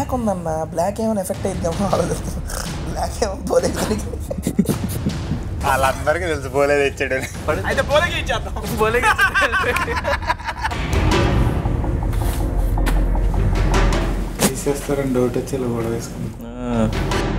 Black ఉందన్న, black ఏమైనా effect అయిద్దామో ఆలోచిస్తాను. బ్లాక్ ఏమో పోలేదు, వాళ్ళందరికీ తెలుసు పోలేదు ఇచ్చాడు. అయితే పోలేకి ఇచ్చేద్దాం. తీసేస్తారని డౌట్ వచ్చి ఇలా కూడా వేసుకుంటాం.